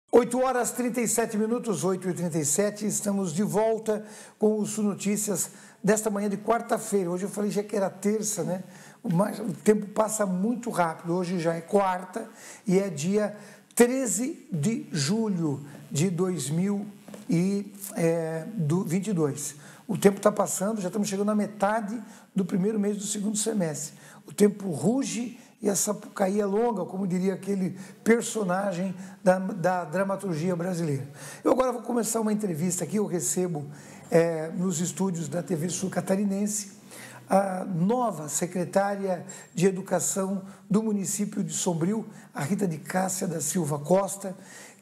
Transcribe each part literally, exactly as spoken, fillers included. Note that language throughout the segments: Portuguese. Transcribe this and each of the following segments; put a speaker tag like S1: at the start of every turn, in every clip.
S1: oito horas e trinta e sete minutos, oito e trinta e sete, estamos de volta com o Sul Notícias desta manhã de quarta-feira. Hoje eu falei já que era terça, né? Mas o tempo passa muito rápido. Hoje já é quarta e é dia treze de julho de dois mil e vinte e dois. O tempo está passando, já estamos chegando na metade do primeiro mês do segundo semestre. O tempo ruge e a Sapucaí é longa, como diria aquele personagem da, da dramaturgia brasileira. Eu agora vou começar uma entrevista aqui, eu recebo é, nos estúdios da T V Sul Catarinense a nova secretária de Educação do município de Sombrio, a Rita de Cássia da Silva Costa,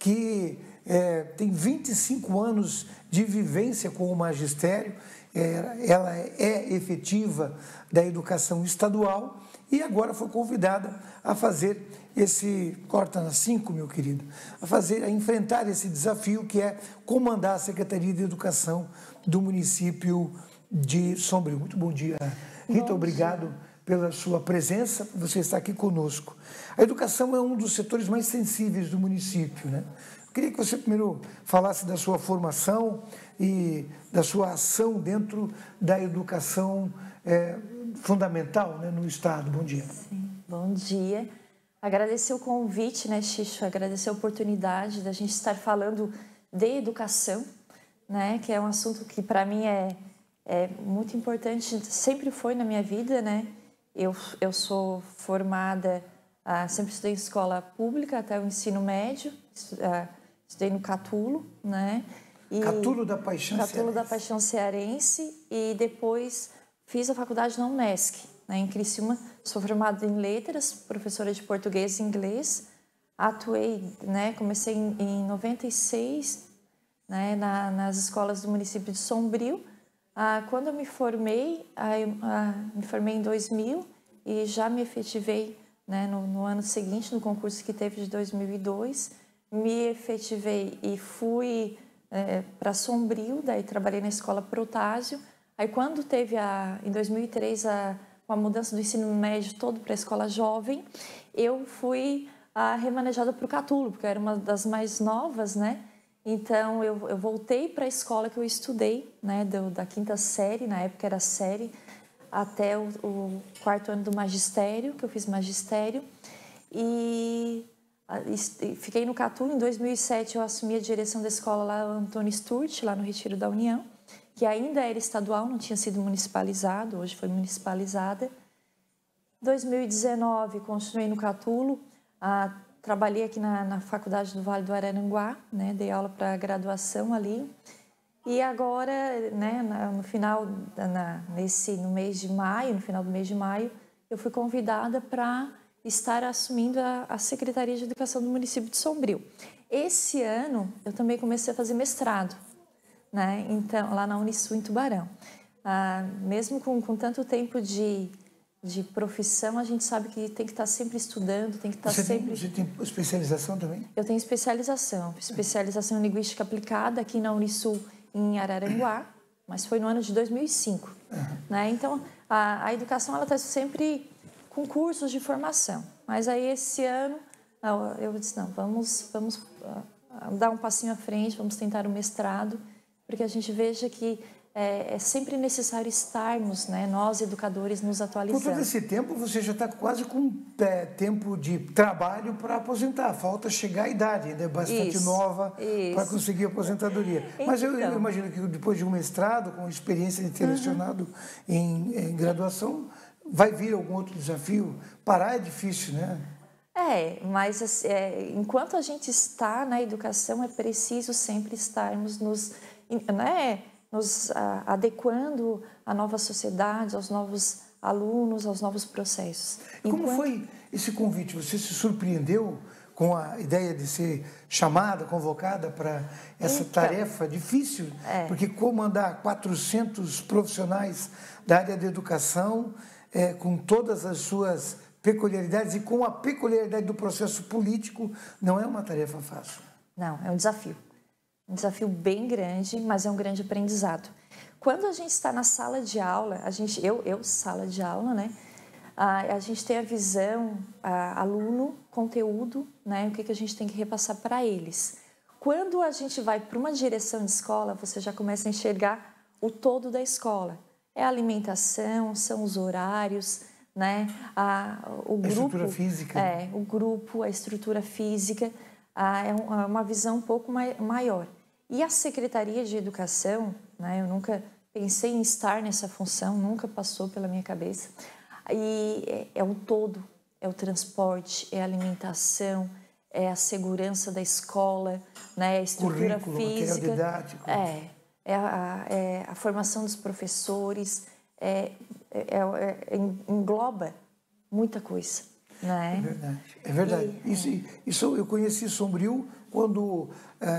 S1: que é, tem vinte e cinco anos de vivência com o magistério, é, ela é efetiva da educação estadual e agora foi convidada a fazer esse, corta na cinco, meu querido, a fazer, a enfrentar esse desafio que é comandar a Secretaria de Educação do município de Sombrio. Muito bom dia, Rita, bom obrigado dia. Pela sua presença, por você estar aqui conosco. A educação é um dos setores mais sensíveis do município, né? Eu queria que você primeiro falasse da sua formação e da sua ação dentro da educação é, fundamental, né, no Estado. Bom dia.
S2: Sim, bom dia. Agradecer o convite, né, Xixo? Agradecer a oportunidade da gente estar falando de educação, né, que é um assunto que para mim é, é muito importante, sempre foi na minha vida, né? Eu, eu sou formada, ah, sempre estudei em escola pública até o ensino médio, ah, estudei no Catulo, né?
S1: E Catulo da Paixão
S2: Catulo
S1: Cearense.
S2: da Paixão Cearense e depois fiz a faculdade na Unesc, né, em Criciúma. Sou formada em letras, professora de português e inglês. Atuei, né, comecei em, em noventa e seis, né, na, nas escolas do município de Sombrio. Ah, quando eu me formei, ah, eu, ah, me formei em dois mil e já me efetivei, né, no, no ano seguinte, no concurso que teve de dois mil e dois. Me efetivei e fui é, para Sombrio, daí trabalhei na escola Protásio. Aí quando teve, a, em dois mil e três, a, a mudança do ensino médio todo para a escola jovem, eu fui a, remanejada para o Catulo, porque eu era uma das mais novas, né? Então eu, eu voltei para a escola que eu estudei, né? Do, da quinta série, na época era série, até o, o quarto ano do magistério, que eu fiz magistério. E, e fiquei no Catulo. Em dois mil e sete eu assumi a direção da escola lá, Antônio Sturte, lá no Retiro da União, que ainda era estadual, não tinha sido municipalizado, hoje foi municipalizada. Em dois mil e dezenove, continuei no Catulo, ah, trabalhei aqui na, na Faculdade do Vale do Araranguá, né, dei aula para graduação ali. E agora, né, no final, na, nesse, no mês de maio, no final do mês de maio, eu fui convidada para estar assumindo a, a Secretaria de Educação do município de Sombrio. Esse ano, eu também comecei a fazer mestrado, né? Então, lá na Unisul, em Tubarão. Ah, mesmo com, com tanto tempo de, de profissão, a gente sabe que tem que estar sempre estudando, tem que estar
S1: você
S2: sempre...
S1: Tem, você tem especialização também?
S2: Eu tenho especialização, especialização em Linguística Aplicada aqui na Unisul, em Araranguá, mas foi no ano de dois mil e cinco. Uhum. Né? Então, a, a educação ela está sempre com cursos de formação. Mas aí, esse ano, eu disse, não, vamos, vamos dar um passinho à frente, vamos tentar o mestrado, porque a gente veja que é, é sempre necessário estarmos, né, nós educadores, nos atualizando.
S1: Com todo esse tempo, você já está quase com é, tempo de trabalho para aposentar. Falta chegar à idade, ainda é bastante
S2: isso,
S1: nova para conseguir a aposentadoria. Então, mas eu, eu imagino que depois de um mestrado, com experiência de ter lecionado uhum. em, em graduação, vai vir algum outro desafio? Parar é difícil, né?
S2: É, mas é, enquanto a gente está na educação, é preciso sempre estarmos nos... Né, nos a, adequando à nova sociedade, aos novos alunos, aos novos processos.
S1: Como Enquanto... foi esse convite? Você se surpreendeu com a ideia de ser chamada, convocada para essa então, tarefa difícil? É. Porque comandar quatrocentos profissionais da área de educação, é, com todas as suas peculiaridades e com a peculiaridade do processo político, não é uma tarefa fácil.
S2: Não, é um desafio. Um desafio bem grande, mas é um grande aprendizado. Quando a gente está na sala de aula, a gente, eu, eu sala de aula, né? A, a gente tem a visão, a, aluno, conteúdo, né? O que, que a gente tem que repassar para eles. quando a gente vai para uma direção de escola, você já começa a enxergar o todo da escola. É a alimentação, são os horários, né? A, o grupo,
S1: a estrutura física.
S2: É, o grupo, a estrutura física, a, é uma visão um pouco mai, maior. E a Secretaria de Educação, né? Eu nunca pensei em estar nessa função, nunca passou pela minha cabeça. E é, é o todo, é o transporte, é a alimentação, é a segurança da escola, né? A estrutura
S1: currículo,
S2: física.
S1: material didático.
S2: É. É a, é a formação dos professores, é, é, é, engloba muita coisa, né?
S1: É verdade, é verdade. E, isso, é. isso eu conheci Sombrio quando uh,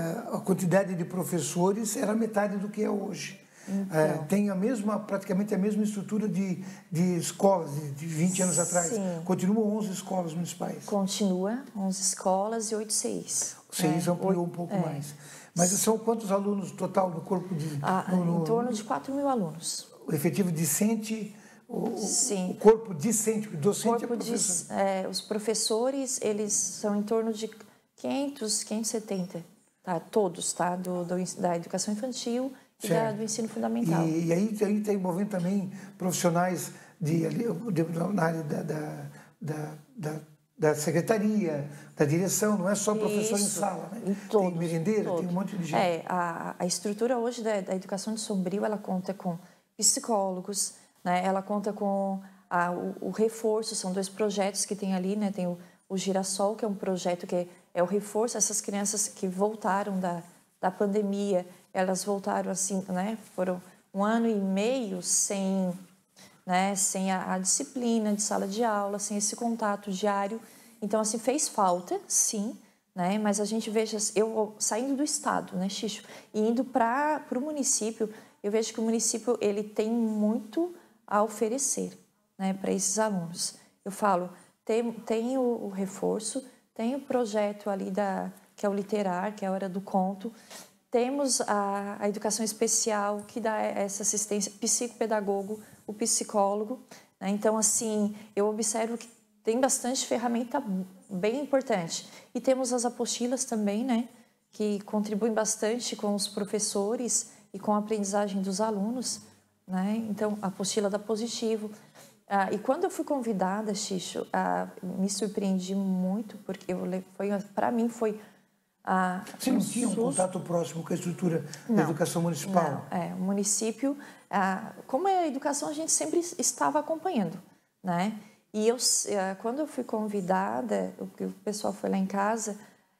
S1: a quantidade de professores era metade do que é hoje. Então, uh, tem a mesma, praticamente a mesma estrutura de, de escolas de, de vinte anos atrás.
S2: Sim.
S1: Continuam onze escolas municipais.
S2: Continua, onze escolas e oito C Is.
S1: O C I S né? ampliou um pouco é. mais. Mas são quantos alunos total no corpo de...
S2: Ah,
S1: no, no,
S2: em torno de quatro mil alunos.
S1: O efetivo discente, o,
S2: Sim.
S1: o corpo discente, o docente
S2: corpo
S1: é professor.
S2: De, é, os professores, eles são em torno de quinhentos, quinhentos e setenta, tá? Todos, tá? Do, do, da educação infantil e da, do ensino fundamental.
S1: E, e aí, aí está envolvendo também profissionais de, de, na área da, da, da, da da secretaria, da direção, não é só professor
S2: Isso,
S1: em sala, né?
S2: Todos,
S1: tem merendeira,
S2: todos.
S1: tem um monte de gente.
S2: É, a, a estrutura hoje da, da educação de Sombrio, ela conta com psicólogos, né? Ela conta com a, o, o reforço, são dois projetos que tem ali, né? Tem o, o Girassol, que é um projeto que é, é o reforço, essas crianças que voltaram da, da pandemia, elas voltaram assim, né? Foram um ano e meio sem... Né, sem a, a disciplina de sala de aula, sem esse contato diário. Então, assim, fez falta, sim, né, mas a gente veja, eu saindo do estado, né, Xixo, e indo para o município, eu vejo que o município ele tem muito a oferecer, né, para esses alunos. Eu falo, tem, tem o, o reforço, tem o projeto ali, da, que é o Literar, que é a Hora do Conto, temos a, a educação especial, que dá essa assistência, psicopedagogo, o psicólogo, né? Então, assim, eu observo que tem bastante ferramenta bem importante. E temos as apostilas também, né? Que contribuem bastante com os professores e com a aprendizagem dos alunos, né? Então, a apostila da Positivo. Ah, e quando eu fui convidada, Xixo, ah, me surpreendi muito, porque para mim foi... Ah,
S1: Você não tinha um contato próximo com a estrutura não, da educação municipal?
S2: Não, é, o município, ah, como é a educação, a gente sempre estava acompanhando, né? E eu, ah, quando eu fui convidada, o, o pessoal foi lá em casa,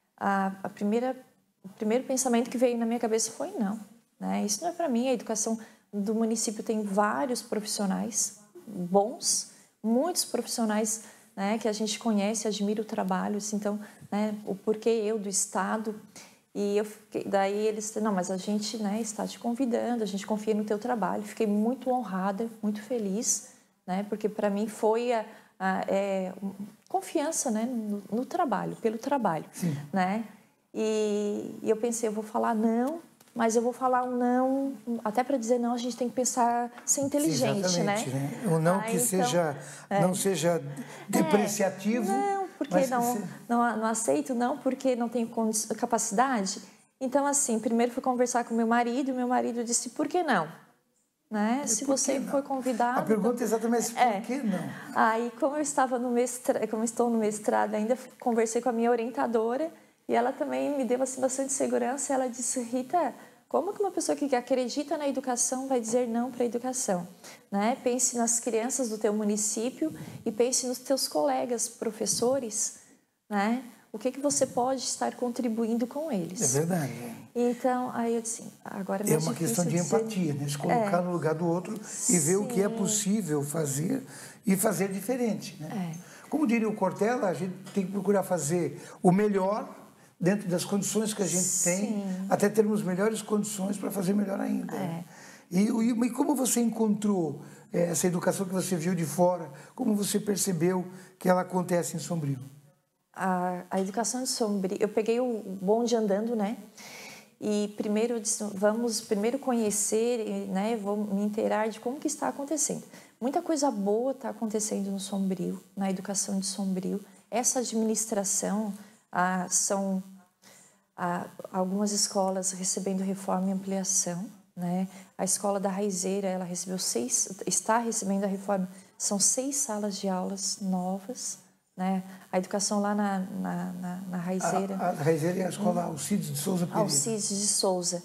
S2: a, a primeira, o primeiro pensamento que veio na minha cabeça foi não, né? Isso não é para mim, a educação do município tem vários profissionais bons, muitos profissionais, né, que a gente conhece, admira o trabalho, então, né, o porquê eu do Estado, e eu fiquei, daí eles, não, mas a gente, né, está te convidando, a gente confia no teu trabalho, fiquei muito honrada, muito feliz, né, porque para mim foi a, a é, confiança, né, no, no trabalho, pelo trabalho,
S1: Sim.
S2: né, e, e eu pensei, eu vou falar não, mas eu vou falar um não, até para dizer não, a gente tem que pensar ser inteligente,
S1: Sim,
S2: né?
S1: né? Um não ah, que então, seja, é. não seja depreciativo.
S2: É, não, porque não, se... não, não aceito, não, porque não tenho capacidade. Então, assim, primeiro fui conversar com meu marido, e meu marido disse, por que não? Né? Se você for convidado...
S1: A pergunta
S2: então,
S1: é exatamente por
S2: é.
S1: que não?
S2: Aí, como eu estava no mestrado, como estou no mestrado ainda, conversei com a minha orientadora, e ela também me deu assim, bastante segurança. Ela disse, Rita, como que uma pessoa que acredita na educação vai dizer não para a educação? Né? Pense nas crianças do teu município e pense nos teus colegas professores, né? O que, que você pode estar contribuindo com eles.
S1: É verdade.
S2: Então, aí eu disse, agora é
S1: É uma questão de
S2: dizer...
S1: empatia, né? Se colocar é. no lugar do outro e Sim. ver o que é possível fazer e fazer diferente. Né? É. Como diria o Cortella, a gente tem que procurar fazer o melhor dentro das condições que a gente
S2: Sim.
S1: tem, até termos melhores condições para fazer melhor ainda.
S2: É.
S1: E, e, e como você encontrou é, essa educação que você viu de fora? Como você percebeu que ela acontece em Sombrio?
S2: A, a educação de Sombrio, eu peguei o bonde andando, né? E primeiro eu disse, vamos primeiro conhecer, né? Vou me inteirar de como que está acontecendo. Muita coisa boa está acontecendo no Sombrio, na educação de Sombrio. Essa administração, ah, são há algumas escolas recebendo reforma e ampliação, né? A escola da Raizeira, ela recebeu seis, está recebendo a reforma, são seis salas de aulas novas, né? A educação lá na, na, na, na Raizeira...
S1: A, a Raizeira é a escola Alcides de Souza Pereira.
S2: Alcides de Souza.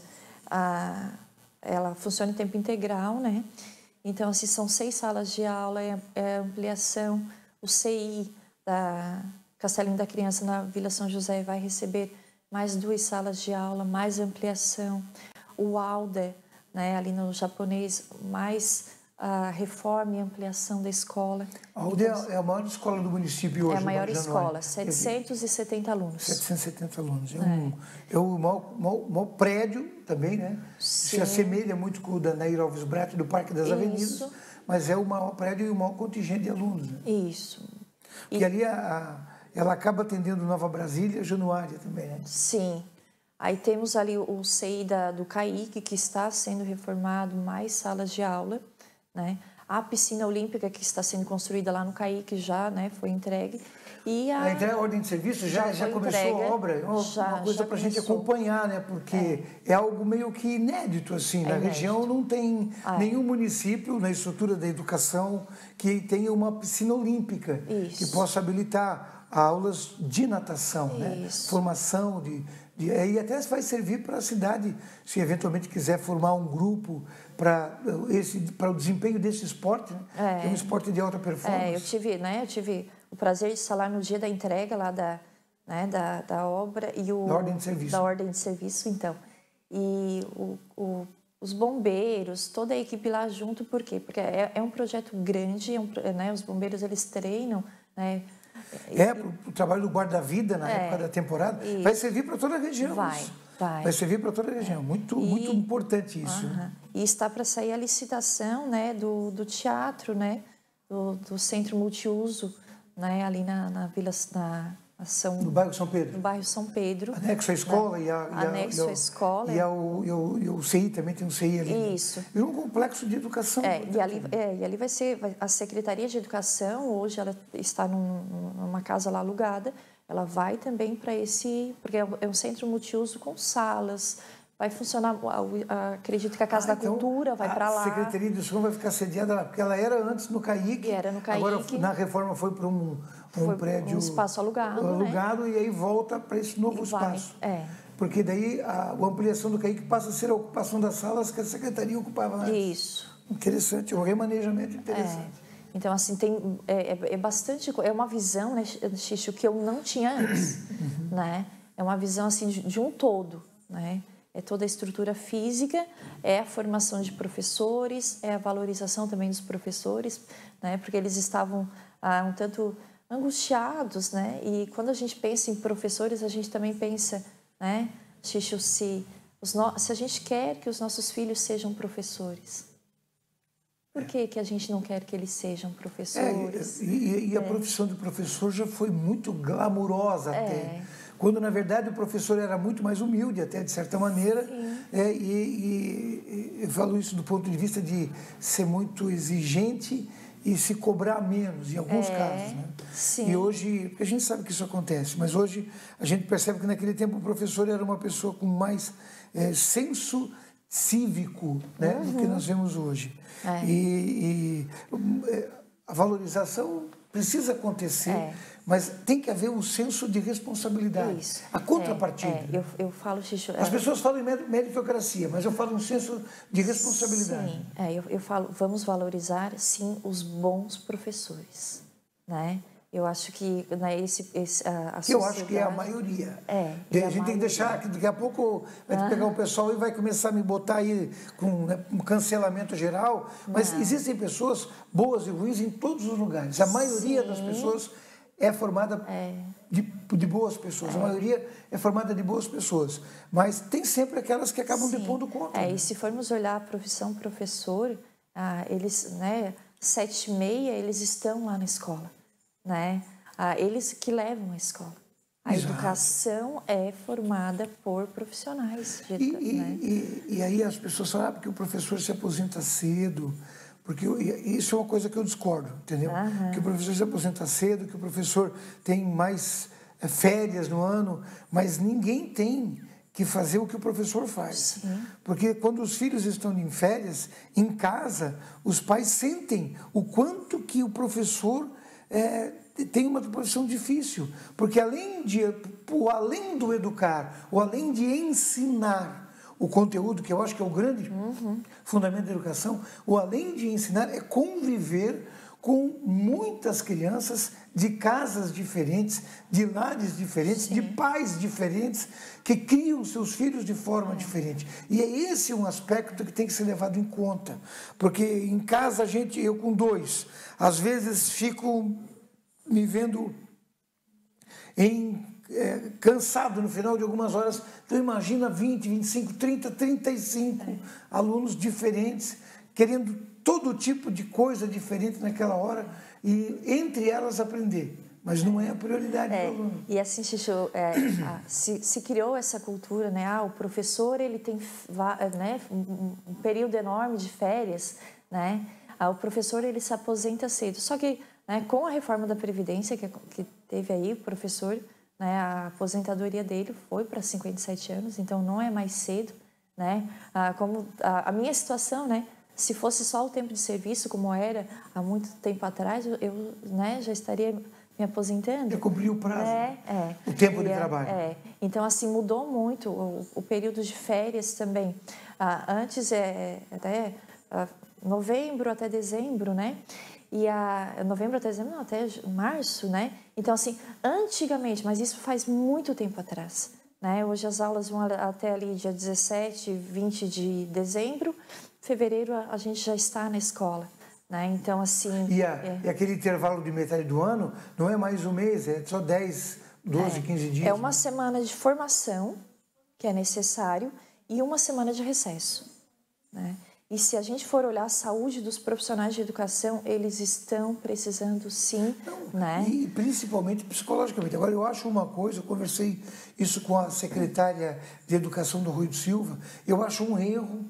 S2: A, ela funciona em tempo integral, né? Então, assim, são seis salas de aula, é, é ampliação. O C I da Castelinho da Criança na Vila São José vai receber mais duas salas de aula, mais ampliação. O Alder, né, ali no japonês, mais a reforma e ampliação da escola.
S1: A Alder então, é a maior escola do município hoje.
S2: É a maior escola, setecentos e setenta alunos.
S1: setecentos e setenta alunos. É, um, é. é o maior, maior, maior prédio também, né? Sim. Se assemelha muito com o da Nair Alves Brat, do Parque das Isso. Avenidas, mas é o maior prédio e o maior contingente de alunos. Né?
S2: Isso.
S1: E, e ali a, a, ela acaba atendendo Nova Brasília e Januária também, né?
S2: Sim. Aí temos ali o C I da, do CAIC, que está sendo reformado, mais salas de aula, né? A piscina olímpica que está sendo construída lá no CAIC já, né, foi entregue. E a,
S1: a entrega, a ordem de serviço já, já, já começou entregue, a obra? É uma,
S2: já,
S1: uma coisa para a gente acompanhar, né? Porque é. é algo meio que inédito, assim. É na inédito. região não tem ah, nenhum é. município na estrutura da educação que tenha uma piscina olímpica Isso. que possa habilitar aulas de natação, né? Formação de... de e até vai servir para a cidade, se eventualmente quiser formar um grupo para esse para o desempenho desse esporte, né? é. que é um esporte de alta performance.
S2: É, eu tive, né, eu tive o prazer de estar lá no dia da entrega lá da, né, da, da obra e o
S1: da ordem de serviço.
S2: Da ordem de serviço, então. E o, o, os bombeiros, toda a equipe lá junto, por quê? Porque é, é um projeto grande, é um, né, os bombeiros eles treinam, né?
S1: É, o trabalho do guarda-vida na é, época da temporada isso. vai servir para toda a região.
S2: Vai,
S1: isso.
S2: vai.
S1: Vai servir para toda a região. Muito, e, muito importante isso.
S2: Uh-huh. E está para sair a licitação, né, do, do teatro, né, do, do centro multiuso, né, ali na, na Vila... Na, São,
S1: no bairro São Pedro.
S2: No bairro São Pedro.
S1: Anexo à escola. Né? E a, e a,
S2: Anexo
S1: e a,
S2: à escola.
S1: E, a, e, o, e o C I também tem um C I ali.
S2: Isso.
S1: E um complexo de educação.
S2: É, e, ali, é, e ali vai ser vai, a Secretaria de Educação, hoje ela está num, numa casa lá alugada, ela vai também para esse, porque é um, é um centro multiuso com salas, vai funcionar, acredito que a Casa ah, da então, Cultura vai para lá.
S1: A Secretaria de Educação vai ficar sediada lá, porque ela era antes no CAIC.
S2: E era no CAIC.
S1: Agora, na reforma, foi para um, um
S2: foi
S1: prédio...
S2: um espaço alugado,
S1: Alugado,
S2: né?
S1: E aí volta para esse novo
S2: e
S1: espaço.
S2: Vai, é.
S1: Porque daí a, a ampliação do CAIC passa a ser a ocupação das salas que a Secretaria ocupava antes.
S2: Isso.
S1: Interessante, um remanejamento interessante.
S2: É. Então, assim, tem, é, é bastante... É uma visão, né, Xixi, que eu não tinha antes, uhum. né? É uma visão, assim, de, de um todo, né? É toda a estrutura física, é a formação de professores, é a valorização também dos professores, né? Porque eles estavam ah, um tanto angustiados, né? E quando a gente pensa em professores, a gente também pensa, né, Xixi, se, os no... se a gente quer que os nossos filhos sejam professores, por que que a gente não quer que eles sejam professores?
S1: É, e, e a é. profissão de professor já foi muito glamurosa é. até. Quando, na verdade, o professor era muito mais humilde, até, de certa maneira. É, e, e, e eu falo isso do ponto de vista de ser muito exigente e se cobrar menos, em alguns é, casos. Né?
S2: Sim.
S1: E hoje, porque a gente sabe que isso acontece, mas hoje a gente percebe que naquele tempo o professor era uma pessoa com mais é, senso cívico, né, uhum. do que nós vemos hoje. É. E, e a valorização precisa acontecer, é. mas tem que haver um senso de responsabilidade. Isso. A contrapartida.
S2: É, é. Eu, eu falo, Xixi,
S1: As pessoas falam em meritocracia, mas eu falo um senso de responsabilidade.
S2: Sim, é, eu, eu falo, vamos valorizar, sim, os bons professores, né? Eu acho que né, esse, esse, a, a
S1: sociedade... Eu acho que é a maioria.
S2: É.
S1: E a,
S2: a
S1: gente maioria. tem que deixar, que daqui a pouco vai ah. pegar o pessoal e vai começar a me botar aí com né, um cancelamento geral. Mas Não. existem pessoas boas e ruins em todos os lugares. A maioria Sim. das pessoas é formada é. De, de boas pessoas. É. A maioria é formada de boas pessoas. Mas tem sempre aquelas que acabam Sim. depondo conta.
S2: É,
S1: né?
S2: E se formos olhar a profissão professor, ah, eles, né, sete e meia, eles estão lá na escola. Né? Ah, eles que levam a escola. A Exato. Educação é formada por profissionais. De
S1: e, e, né? e, e aí as pessoas falam ah, porque o professor se aposenta cedo, porque eu, isso é uma coisa que eu discordo, entendeu? Uhum. Que o professor se aposenta cedo, que o professor tem mais férias no ano, mas ninguém tem que fazer o que o professor faz.
S2: Sim.
S1: Porque quando os filhos estão em férias, em casa, os pais sentem o quanto que o professor é, tem uma posição difícil. Porque além, de, além do educar, ou além de ensinar o conteúdo, que eu acho que é o grande uhum. fundamento da educação, ou além de ensinar, é conviver com muitas crianças de casas diferentes, de lares diferentes, Sim. de pais diferentes, que criam seus filhos de forma é. diferente. E é esse um aspecto que tem que ser levado em conta. Porque em casa, a gente, eu com dois, às vezes fico me vendo em, é, cansado no final de algumas horas. Então imagina vinte, vinte e cinco, trinta, trinta e cinco é. alunos diferentes, querendo todo tipo de coisa diferente naquela hora e entre elas aprender, mas não é a prioridade
S2: é,
S1: do aluno.
S2: E assim, Xixu, é, a, se, se criou essa cultura, né? Ah, o professor ele tem né, um, um período enorme de férias, né? Ah, o professor ele se aposenta cedo. Só que né, com a reforma da Previdência que, que teve aí, o professor, né, a aposentadoria dele foi para cinquenta e sete anos, então não é mais cedo, né? Ah, como a, a minha situação, né? Se fosse só o tempo de serviço, como era há muito tempo atrás, eu, eu né, já estaria me aposentando.
S1: Já cumpriu o prazo,
S2: é, é.
S1: o tempo
S2: e
S1: de
S2: é,
S1: trabalho.
S2: É. Então, assim, mudou muito o, o período de férias também. Ah, antes, é, até ah, novembro até dezembro, né? E a novembro até dezembro, não, até março, né? Então, assim, antigamente, mas isso faz muito tempo atrás, né? Hoje as aulas vão até ali dia dezessete, vinte de dezembro. Fevereiro a gente já está na escola, né? Então, assim...
S1: E, a,
S2: é.
S1: e aquele intervalo de metade do ano não é mais um mês, é só dez, doze,
S2: é.
S1: quinze dias.
S2: É uma né? semana de formação, que é necessário, e uma semana de recesso, né? E se a gente for olhar a saúde dos profissionais de educação, eles estão precisando sim,
S1: não,
S2: né?
S1: E principalmente psicologicamente. Agora, eu acho uma coisa, eu conversei isso com a secretária de Educação do Rui do Silva, eu acho um erro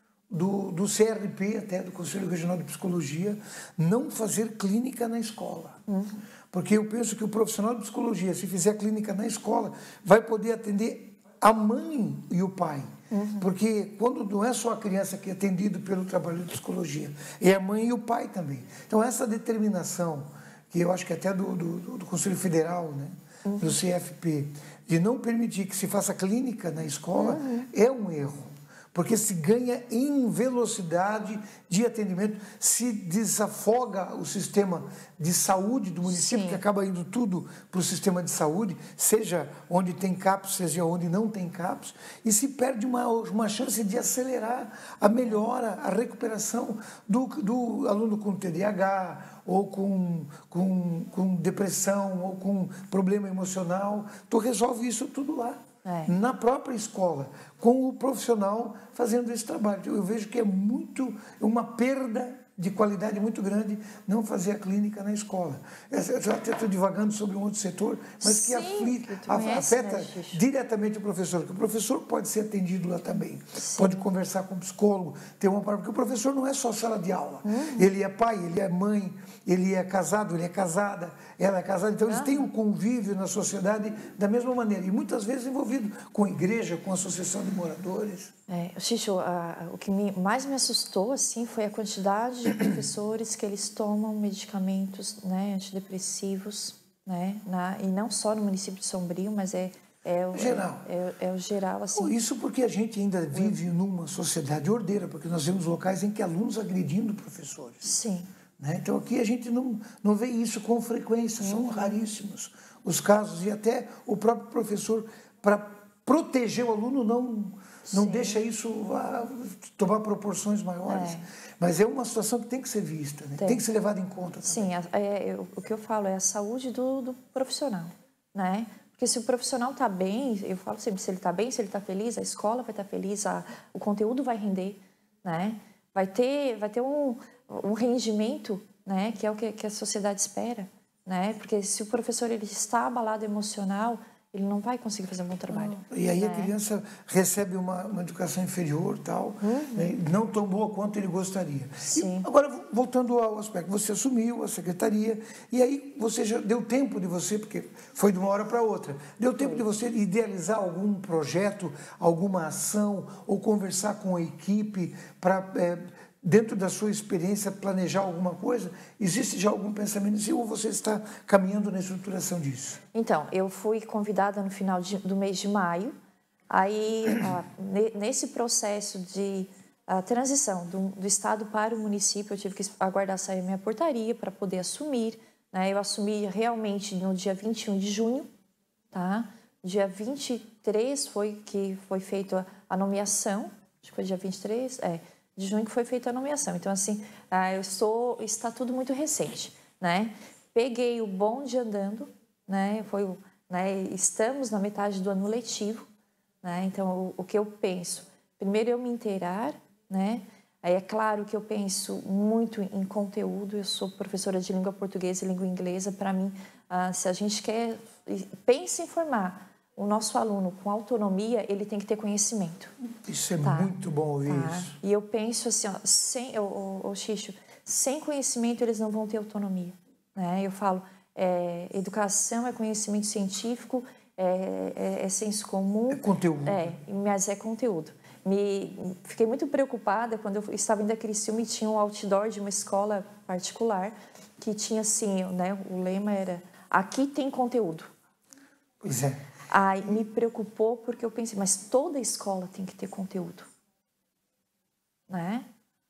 S1: Do, do C R P, até do Conselho Regional de Psicologia, não fazer clínica na escola. Uhum. Porque eu penso que o profissional de psicologia, se fizer clínica na escola, vai poder atender a mãe e o pai. Uhum. Porque quando não é só a criança que é atendido pelo trabalho de psicologia, é a mãe e o pai também. Então, essa determinação, que eu acho que até do, do, do Conselho Federal, né, uhum. do C F P, de não permitir que se faça clínica na escola, uhum. é um erro. Porque se ganha em velocidade de atendimento, se desafoga o sistema de saúde do município, Sim. que acaba indo tudo para o sistema de saúde, seja onde tem CAPS, seja onde não tem CAPS, e se perde uma, uma chance de acelerar a melhora, a recuperação do, do aluno com T D A H, ou com, com, com depressão, ou com problema emocional. Tu resolve isso tudo lá. É. Na própria escola, com o profissional fazendo esse trabalho. Eu vejo que é muito, uma perda de qualidade muito grande não fazer a clínica na escola. Eu já até estou divagando sobre um outro setor, mas Sim, que, afli, que conhece, afeta né, diretamente o professor, porque o professor pode ser atendido lá também, Sim. pode conversar com o psicólogo, ter uma parte, porque o professor não é só sala de aula, uhum. ele é pai, ele é mãe, ele é casado, ele é casada, ela é casada, então eles têm um convívio na sociedade da mesma maneira, e muitas vezes envolvido com a igreja, com a associação de moradores.
S2: É, Xixu, a, o que me, mais me assustou assim, foi a quantidade de professores que eles tomam medicamentos, né, antidepressivos, né, na, e não só no município de Sombrio, mas é, é, o,
S1: geral.
S2: é, é, é o geral. Assim.
S1: Isso porque a gente ainda vive numa sociedade ordeira, porque nós vemos locais em que alunos agredindo professores.
S2: Sim.
S1: Né? Então aqui a gente não, não vê isso com frequência, são uhum. raríssimos os casos, e até o próprio professor, para proteger o aluno, não, não deixa isso uh, tomar proporções maiores. É. Mas é uma situação que tem que ser vista, né? tem. tem que ser levada em conta também.
S2: Sim, é, é, o que eu falo é a saúde do, do profissional, né? Porque se o profissional está bem, eu falo sempre, se ele está bem, se ele está feliz, a escola vai estar tá feliz, a, o conteúdo vai render, né? Vai ter, vai ter um, um rendimento, né? Que é o que, que a sociedade espera, né? Porque se o professor ele está abalado emocional, ele não vai conseguir fazer um bom trabalho.
S1: E aí
S2: né?
S1: a criança recebe uma, uma educação inferior, tal, uhum. né? Não tão boa quanto ele gostaria.
S2: Sim.
S1: E agora, voltando ao aspecto, você assumiu a secretaria, e aí você já deu tempo de você, porque foi de uma hora para outra, deu tempo foi. de você idealizar algum projeto, alguma ação, ou conversar com a equipe para... É, dentro da sua experiência, planejar alguma coisa? Existe já algum pensamento assim, ou você está caminhando na estruturação disso?
S2: Então, eu fui convidada no final de, do mês de maio, aí ah, nesse processo de ah, transição do, do Estado para o município, eu tive que aguardar sair a minha portaria para poder assumir, né? Eu assumi realmente no dia vinte e um de junho, tá? Dia vinte e três foi que foi feita a nomeação, acho que foi dia vinte e três, é, de junho que foi feita a nomeação. Então, assim, eu estou, está tudo muito recente, né? Peguei o bonde andando, né? Foi, né? Estamos na metade do ano letivo, né? Então, o, o que eu penso? Primeiro, eu me inteirar, né? Aí, é claro que eu penso muito em conteúdo. Eu sou professora de língua portuguesa e língua inglesa. Para mim, ah, se a gente quer, pensa em formar o nosso aluno com autonomia, ele tem que ter conhecimento.
S1: Isso é
S2: tá?
S1: muito bom ouvir
S2: tá?
S1: isso.
S2: E eu penso assim, ó, sem, ô, ô, ô, Xixo, sem conhecimento eles não vão ter autonomia. Né? Eu falo, é, educação é conhecimento científico, é, é, é senso comum.
S1: É conteúdo.
S2: É, mas é conteúdo. Me, fiquei muito preocupada quando eu estava indo a Criciúma e tinha um outdoor de uma escola particular que tinha assim, né, o lema era, aqui tem conteúdo.
S1: Pois é.
S2: Aí me preocupou porque eu pensei, mas toda escola tem que ter conteúdo, né?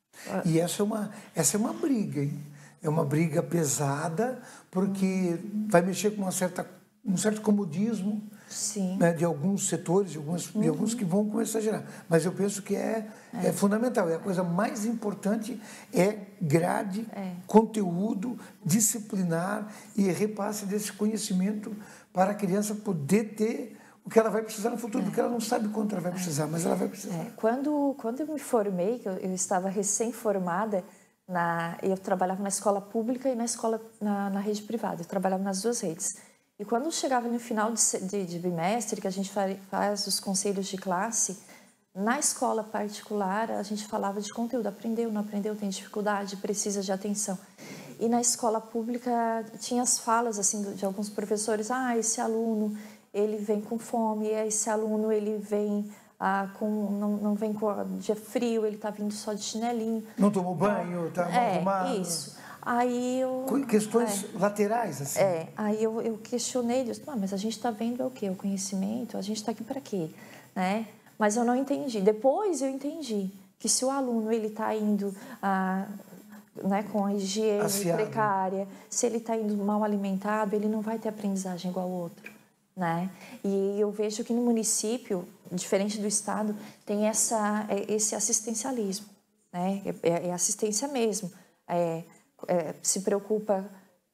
S1: E essa é uma, essa é uma briga, hein? É uma briga pesada, porque vai mexer com uma certa, um certo comodismo,
S2: Sim.
S1: Né, de alguns setores, de alguns, uhum. de alguns que vão começar a gerar. Mas eu penso que é, é. é fundamental. É a coisa mais importante é grade, é. conteúdo, disciplinar e repasse desse conhecimento para a criança poder ter o que ela vai precisar no futuro, é. porque ela não sabe quanto ela vai precisar, é. mas ela vai precisar.
S2: É. Quando, quando eu me formei, eu, eu estava recém-formada, na, eu trabalhava na escola pública e na escola na, na rede privada. Eu trabalhava nas duas redes. E quando chegava no final de, de, de bimestre, que a gente faz os conselhos de classe, na escola particular a gente falava de conteúdo, aprendeu, não aprendeu, tem dificuldade, precisa de atenção. E na escola pública tinha as falas assim de alguns professores, ah, esse aluno ele vem com fome, esse aluno ele vem ah, com não, não vem com dia frio, ele está vindo só de chinelinho.
S1: Não tomou banho, está mal arrumado.
S2: É, isso. Aí eu,
S1: questões
S2: é,
S1: laterais, assim.
S2: É, aí eu, eu questionei, disse, ah, mas a gente está vendo é o quê? O conhecimento, a gente está aqui para quê? Né? Mas eu não entendi. Depois eu entendi que se o aluno ele está indo ah, né, com a higiene Aciado. precária, se ele está indo mal alimentado, ele não vai ter aprendizagem igual ao outro. Né? E eu vejo que no município, diferente do estado, tem essa, esse assistencialismo. Né? É, é assistência mesmo. É, É, se preocupa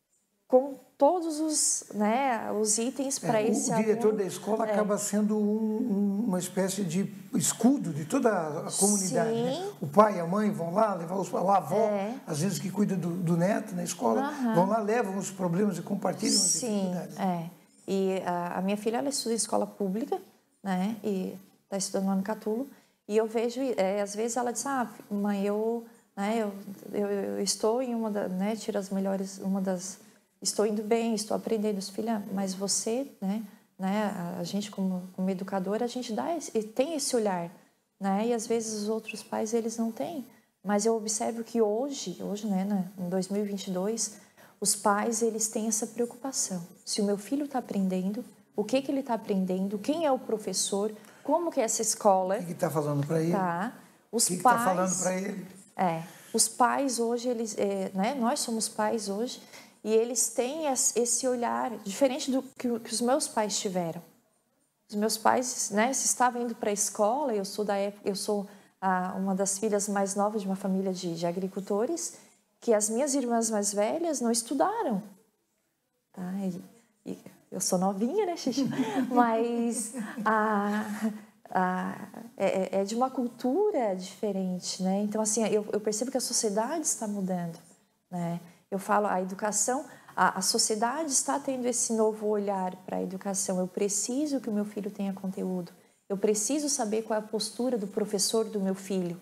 S2: com todos os, né, os itens para
S1: é,
S2: esse
S1: aluno. O diretor
S2: aluno.
S1: da escola
S2: é.
S1: acaba sendo um, um, uma espécie de escudo de toda a comunidade. Né? O pai e a mãe vão lá levar os, a avó, é. às vezes que cuida do, do neto na escola, uhum. vão lá, levam os problemas e compartilham as
S2: Sim,
S1: dificuldades.
S2: É. E a, a minha filha ela estuda em escola pública, né, e está estudando lá no Catulo, e eu vejo, é, às vezes ela diz, ah, mãe, eu Eu, eu, eu estou em uma, da, né, tiro as melhores, uma das, estou indo bem, estou aprendendo, filha, mas você, né, né, a gente como, como educadora, a gente dá esse, tem esse olhar, né, e às vezes os outros pais eles não têm, mas eu observo que hoje, hoje, né, em dois mil e vinte e dois, os pais eles têm essa preocupação, se o meu filho está aprendendo, o que que ele está aprendendo, quem é o professor, como que é essa escola,
S1: o que está falando para ele,
S2: tá? Os
S1: o que
S2: pais,
S1: está falando para ele.
S2: É, os pais hoje, eles, é, né, nós somos pais hoje, e eles têm esse olhar diferente do que, que os meus pais tiveram. Os meus pais, né, se estavam indo para a escola, eu sou da época, eu sou ah, uma das filhas mais novas de uma família de, de agricultores, que as minhas irmãs mais velhas não estudaram. Tá? E, e eu sou novinha, né, Xixi? Mas a Ah, é, é de uma cultura diferente, né? Então, assim, eu, eu percebo que a sociedade está mudando, né? Eu falo, a educação, a, a sociedade está tendo esse novo olhar para a educação. Eu preciso que o meu filho tenha conteúdo. Eu preciso saber qual é a postura do professor do meu filho.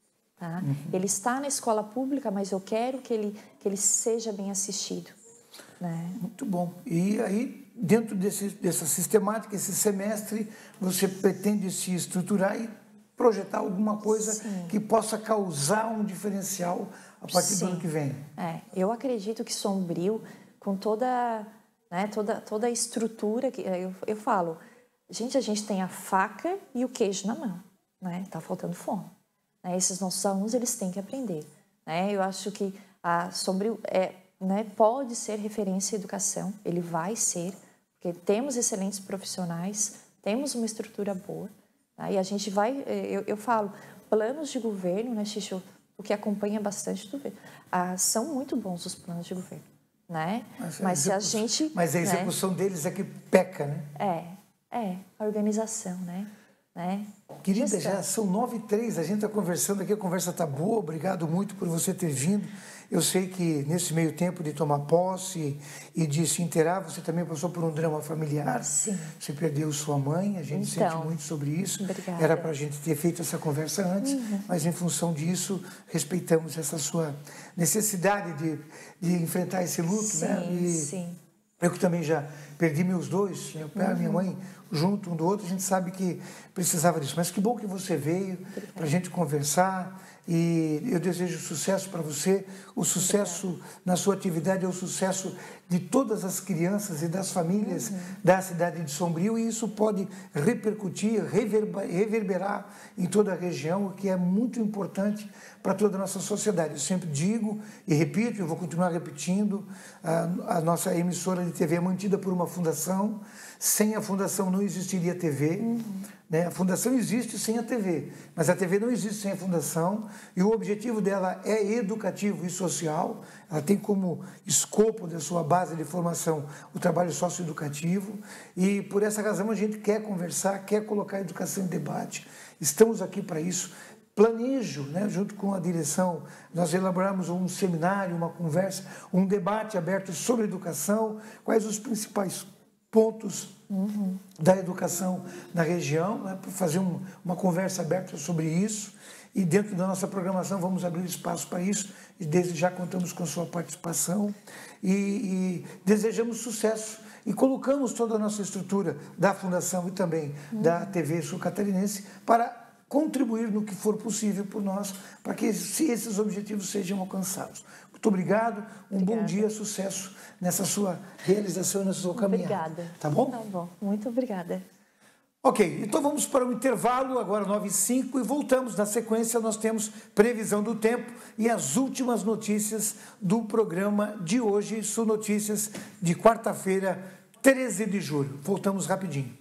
S2: Tá? Uhum. Ele está na escola pública, mas eu quero que ele, que ele seja bem assistido. Né?
S1: Muito bom. E aí, dentro desse, dessa sistemática, esse semestre, você pretende se estruturar e projetar alguma coisa Sim. que possa causar um diferencial a partir Sim. do ano que vem?
S2: É, eu acredito que Sombrio, com toda, né, toda, toda a estrutura, que eu, eu falo, gente, a gente tem a faca e o queijo na mão, né? Tá faltando fome. Né? Esses nossos alunos, eles têm que aprender. Né? Eu acho que a Sombrio é, né, pode ser referência em educação, ele vai ser, porque temos excelentes profissionais, temos uma estrutura boa, tá? E a gente vai, eu, eu falo, planos de governo, né, Xixu, o que acompanha bastante do governo, ah, são muito bons os planos de governo, né?
S1: Mas,
S2: mas se a gente...
S1: Mas a execução né, deles é que peca, né?
S2: É, é, a organização, né? né?
S1: Querida, Gestão. Já são nove e três, a gente está conversando aqui, a conversa está boa, obrigado muito por você ter vindo. Eu sei que nesse meio tempo de tomar posse e de se inteirar, você também passou por um drama familiar.
S2: Sim.
S1: Você perdeu sua mãe, a gente
S2: então,
S1: sente muito sobre isso.
S2: Obrigada.
S1: Era para a gente ter feito essa conversa antes, uhum. mas em função disso, respeitamos essa sua necessidade de, de enfrentar esse luto.
S2: Sim,
S1: né? E
S2: sim.
S1: Eu que também já perdi meus dois, meu pai e minha mãe, junto um do outro, a gente sabe que precisava disso. Mas que bom que você veio para a gente conversar e eu desejo sucesso para você. O sucesso Obrigada. Na sua atividade é o sucesso de todas as crianças e das famílias uhum. da cidade de Sombrio e isso pode repercutir, reverberar em toda a região, o que é muito importante para toda a nossa sociedade. Eu sempre digo e repito, eu vou continuar repetindo, a, a nossa emissora de T V é mantida por uma fundação, sem a fundação não existiria T V, uhum. né? A fundação existe sem a T V, mas a T V não existe sem a fundação e o objetivo dela é educativo e social, ela tem como escopo da sua base de formação o trabalho socioeducativo e por essa razão a gente quer conversar, quer colocar a educação em debate, estamos aqui para isso. Planejo, né, junto com a direção, nós elaboramos um seminário, uma conversa, um debate aberto sobre educação, quais os principais pontos uhum. da educação na região, né, para fazer um, uma conversa aberta sobre isso. E dentro da nossa programação vamos abrir espaço para isso, e desde já contamos com a sua participação e, e desejamos sucesso. E colocamos toda a nossa estrutura da Fundação e também uhum. da T V Sul Catarinense para contribuir no que for possível por nós, para que esses objetivos sejam alcançados. Muito obrigado, um obrigada. Bom dia, sucesso nessa sua realização, nessa sua caminhada.
S2: Obrigada.
S1: Tá bom?
S2: Tá bom, muito obrigada.
S1: Ok, então vamos para o intervalo, agora nove e cinco, e voltamos. Na sequência, nós temos previsão do tempo e as últimas notícias do programa de hoje, Sul Notícias, de quarta-feira, treze de julho. Voltamos rapidinho.